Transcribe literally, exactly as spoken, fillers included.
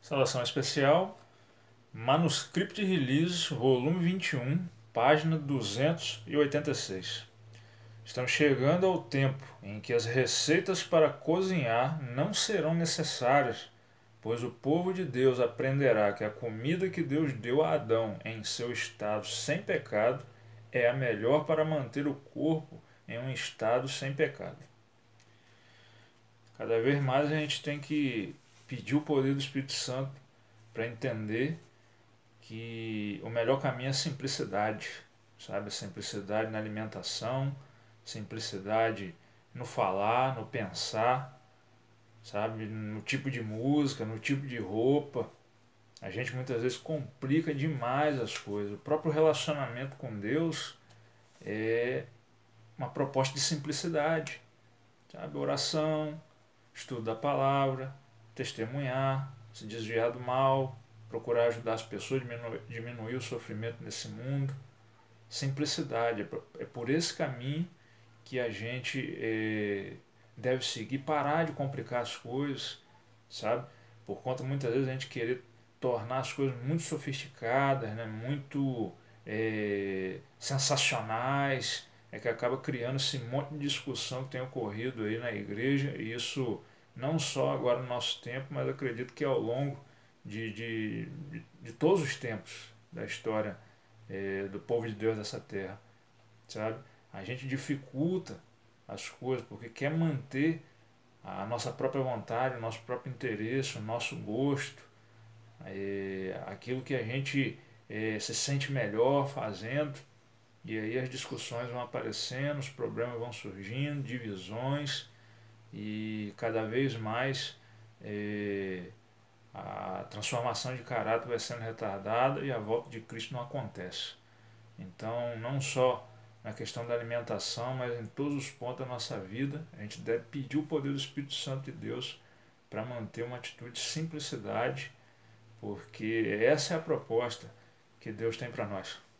Saudação especial, Manuscript Release, volume vinte e um, página duzentos e oitenta e seis. Estamos chegando ao tempo em que as receitas para cozinhar não serão necessárias, pois o povo de Deus aprenderá que a comida que Deus deu a Adão em seu estado sem pecado é a melhor para manter o corpo em um estado sem pecado. Cada vez mais a gente tem que pedir o poder do Espírito Santo para entender que o melhor caminho é a simplicidade, sabe? A simplicidade na alimentação, simplicidade no falar, no pensar, sabe? No tipo de música, no tipo de roupa. A gente muitas vezes complica demais as coisas. O próprio relacionamento com Deus é uma proposta de simplicidade, sabe? Oração, estudo da palavra, testemunhar, se desviar do mal, procurar ajudar as pessoas, diminuir, diminuir o sofrimento nesse mundo. Simplicidade, é por esse caminho que a gente é, deve seguir, parar de complicar as coisas, sabe? Por conta muitas vezes a gente querer tornar as coisas muito sofisticadas, né? Muito é, sensacionais, é que acaba criando esse monte de discussão que tem ocorrido aí na igreja, e isso não só agora no nosso tempo, mas acredito que ao longo de, de, de, de todos os tempos da história é, do povo de Deus dessa terra, sabe? A gente dificulta as coisas porque quer manter a nossa própria vontade, o nosso próprio interesse, o nosso gosto, é, aquilo que a gente é, se sente melhor fazendo, e aí as discussões vão aparecendo, os problemas vão surgindo, divisões, e cada vez mais é, a transformação de caráter vai sendo retardada e a volta de Cristo não acontece. Então, não só na questão da alimentação, mas em todos os pontos da nossa vida, a gente deve pedir o poder do Espírito Santo de Deus para manter uma atitude de simplicidade, porque essa é a proposta que Deus tem para nós.